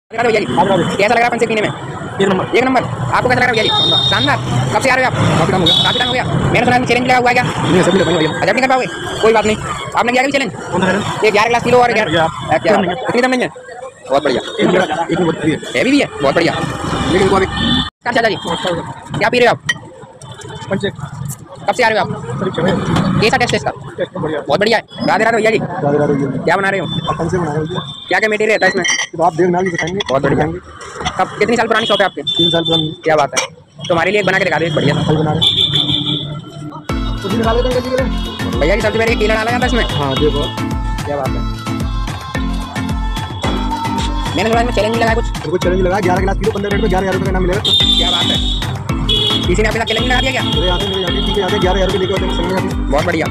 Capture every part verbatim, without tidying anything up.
भैया जी कैसा लग रहा है पंचे पीने में? एक नंबर एक नंबर। आपको कैसा लग रहा है भैया जी? शानदार। कब से आ रहे हो आप? काफी टाइम हो गया। काफी टाइम हो गया। मैंने सुना है चैलेंज लगा हुआ है क्या? नहीं सभी लगाई भैया। अच्छा नहीं कर पाओगे? कोई बात नहीं। आपने किया चैलेंज? कौन सा चैलेंज? ये ग्यारह गिलास किलो और ग्यारह भैया क्या कितनी दम नहीं है? बहुत बढ़िया। एक नंबर एक नंबर है। हैवी भी है, बहुत बढ़िया। लेकिन वो अभी क्या चाचा जी क्या पी रहे हो आप? पंचे कब से आ रहे हो आप? करीब छह कैसा टेस्ट है इसका? टेस्ट बढ़िया। बहुत बढ़िया है। राधे राधे भैया जी राधे राधे भैया। क्या बना रहे हो? अपन से बना रहे हो क्या क्या मटेरियल रहता है इसमें? तो आप देखना भी बताएंगे। बहुत बढ़िया। कब कितनी साल पुरानी शॉप है आपकी? तीन साल पुरानी। क्या बात है। तो हमारे लिए एक बना के दिखा दो, एक बढ़िया सा। फल बना रहे तो भी निकाल देंगे जल्दी। भैया जी सबसे पहले केला डाला जाता है इसमें? हां देखो क्या बात है। मैंने सुना इसमें चैलेंज भी लगाया कुछ? बिल्कुल चैलेंज लगा ग्यारह गिलास किलो पंद्रह मिनट में ग्यारह हजार रुपये का नाम मिलेगा। क्या बात है। किसी ने आपके साथ चैलेंज लगा दिया क्या? मेरे आते मेरे आते ठीक है आते ग्यारह हजार रुपये लेके आते हैं संग में आते। बहुत बढ़िया।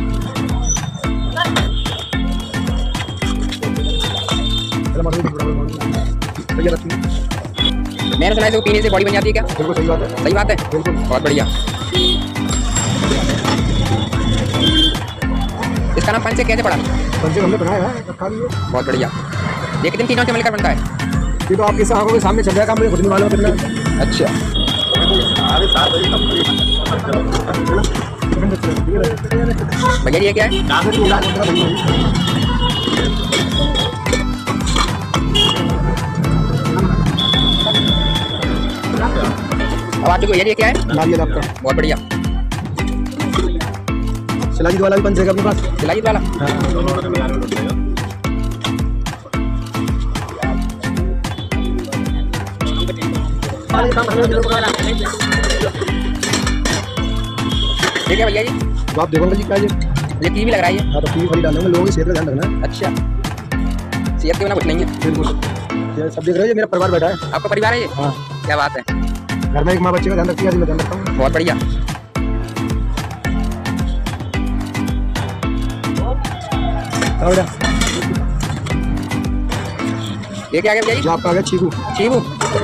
चलो मारो भैया रखिए। मैंने सुना है इसको पीने से बॉडी बन जाती है क्या? बिल्कुल सही बात है। सही बात है। बिल्कुल बहुत बढ़िया। इसका नाम पंच कैसे पड़ा? पंचे हमने बनाया है रखा भी है। बहुत बढ़िया। ये कितने तीनों से मिलकर बनता है? ये तो आपके आंखों के सामने चल रहा है काम, मुझे खुद नहीं मालूम कितना। अच्छा भैया जी ये क्या है? अब आप भैया जी ये क्या है? नारियल आपका। बहुत बढ़िया। शिलाजीत वाला भी पंच है अपने पास। शिलाजीत वाला ठीक है भैया जी। तो आप देखोगे जी क्या ये ये कीवी लग रहा है ये। हाँ तो कीवी खाली डालेंगे, लोगों की सेहत का ध्यान रखना है। अच्छा सेहत के बिना कुछ नहीं है। बिल्कुल ये सब देख रहे हो, ये मेरा परिवार बैठा है। आपका परिवार है ये? हाँ क्या बात है। घर में एक माँ बच्चे का ध्यान रखती है, मैं ध्यान रखता हूँ। बहुत बढ़िया। ये क्या आ गया भैया जी? आपका आ गया चीकू। चीकू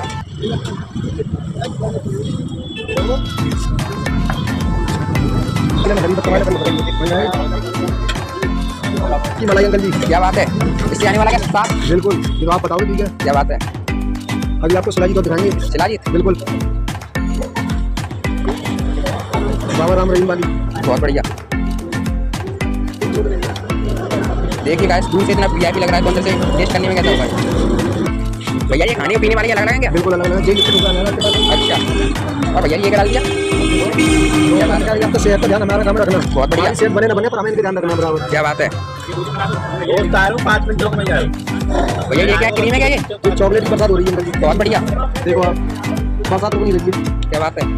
मलाई अंकल जी क्या बात है। इससे आने वाला क्या साथ? बिल्कुल ये तो आप बताओगे ठीक है। क्या बात है। अभी आपको शिलाजीत तो दिखाएंगे। शिलाजीत बिल्कुल बाबा राम रहीम वाली। बहुत बढ़िया। देखिए गाइस दूर से इतना वीआईपी लग रहा है, अंदर से टेस्ट करने में कैसा होगा भैया? ये खाने पीने वाले क्या लग रहे हैं? बिल्कुल अलग अलग जेल की दुकान है आपके पास। अच्छा और भैया ये क्या डाल दिया? क्या बात है, आपको सेहत का ध्यान हमारा काम रखना। बहुत बढ़िया। सेहत बने ना बने पर हमें इनका ध्यान रखना बराबर। क्या बात है भैया ये क्या क्रीम है क्या? ये चॉकलेट की बरसात हो रही है अंकल जी। बहुत बढ़िया। देखो आप बरसात रुक नहीं रही है। क्या बात है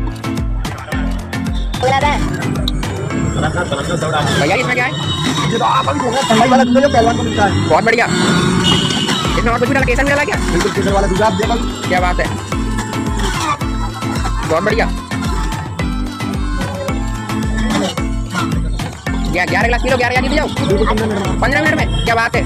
भैया इसमें क्या है? ये तो आप अभी देखो ठंडाई वाला दूध है जो पहलवान को मिलता है। बहुत बढ़िया। इसमें और कुछ भी डाला? केसर भी डाला क्या? बिल्कुल केसर वाला दूध आप देखो। क्या बात है। बहुत बढ़िया। ग्या- ग्यारह गिलास किलो ग्यारह यानी जाओ पंद्रह मिनट में। क्या बात है।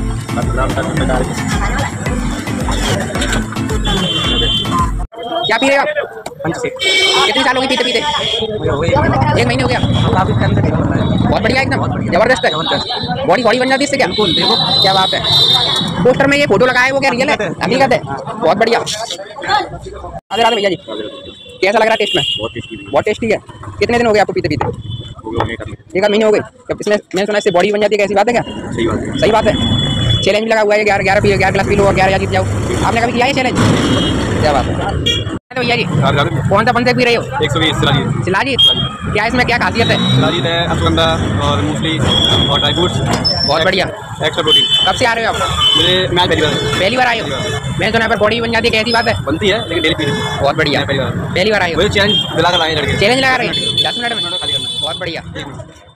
क्या पी रहे हो आप? कितने साल हो गए पीते पीते? एक महीने हो गया। बहुत बढ़िया एकदम जबरदस्त है। बॉडी बॉडी बन जाती है इससे क्या? क्या बात है। पोस्टर में ये फोटो लगाया है वो क्या रियल है? हकीकत है। बहुत बढ़िया। राधे राधे भैया जी कैसा लग रहा है टेस्ट में? बहुत टेस्टी है। कितने दिन हो गए आपको पीते पीते? एक आध महीने हो गए। जब इसमें मैंने सुना इससे बॉडी बन जाती है, कैसी बात है क्या? सही बात है। सही बात है। चैलेंज भी लगा हुआ है ग्यारह ग्यारह पी ग्यारह गिलास पी लो और ग्यारह जीत जाओ। आपने कभी किया है चैलेंज? क्या बात है भैया जी। कौन सा पंचे पी रहे हो? एक सौ बीस शिलाजीत। शिलाजीत क्या इसमें क्या खासियत है? शिलाजीत है अश्वगंधा और मूंगफली और ड्राई फ्रूट्स। बहुत बढ़िया। Extra protein. कब से आ रहे हो आप? मुझे मैं पहली बार पहली बार आए हो? मैंने सुना पर बॉडी बन जाती है, कैसी बात है? बनती है लेकिन डेली पी रही है। बहुत बढ़िया। पहली बार पहली बार आए हो? मुझे चैलेंज दिला कर आए लड़के। चैलेंज लगा रहे हैं दस मिनट में। बहुत बढ़िया।